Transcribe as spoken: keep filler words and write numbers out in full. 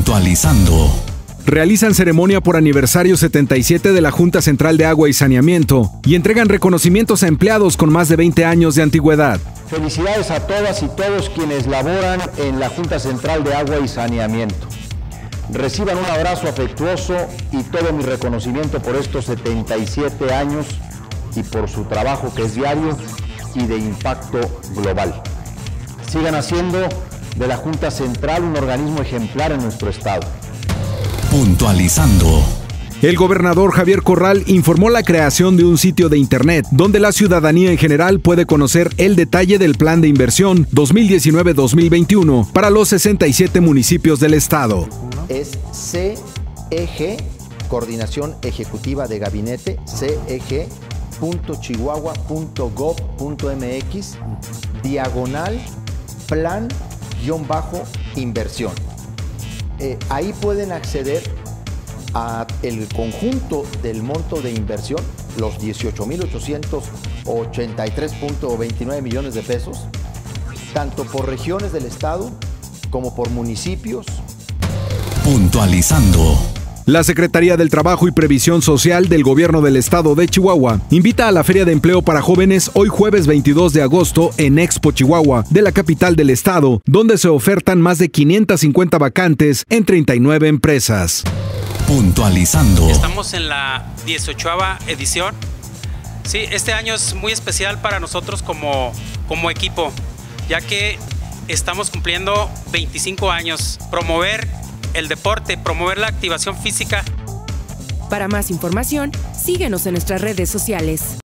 Puntualizando. Realizan ceremonia por aniversario setenta y siete de la Junta Central de Agua y Saneamiento y entregan reconocimientos a empleados con más de veinte años de antigüedad. Felicidades a todas y todos quienes laboran en la Junta Central de Agua y Saneamiento. Reciban un abrazo afectuoso y todo mi reconocimiento por estos setenta y siete años y por su trabajo que es diario y de impacto global. Sigan haciendo de la Junta Central un organismo ejemplar en nuestro estado. Puntualizando. El gobernador Javier Corral informó la creación de un sitio de internet donde la ciudadanía en general puede conocer el detalle del plan de inversión dos mil diecinueve a dos mil veintiuno para los sesenta y siete municipios del estado. Es C E G, Coordinación Ejecutiva de Gabinete, C E G punto chihuahua punto gov punto m x, diagonal, plan, guión bajo, inversión. Eh, ahí pueden acceder a el conjunto del monto de inversión, los dieciocho mil ochocientos ochenta y tres punto veintinueve millones de pesos, tanto por regiones del estado como por municipios. Puntualizando. La Secretaría del Trabajo y Previsión Social del Gobierno del Estado de Chihuahua invita a la Feria de Empleo para Jóvenes hoy jueves veintidós de agosto en Expo Chihuahua, de la capital del estado, donde se ofertan más de quinientas cincuenta vacantes en treinta y nueve empresas. Puntualizando. Estamos en la dieciochava edición. Sí, este año es muy especial para nosotros como, como equipo, ya que estamos cumpliendo veinticinco años. Promover el deporte, promover la activación física. Para más información, síguenos en nuestras redes sociales.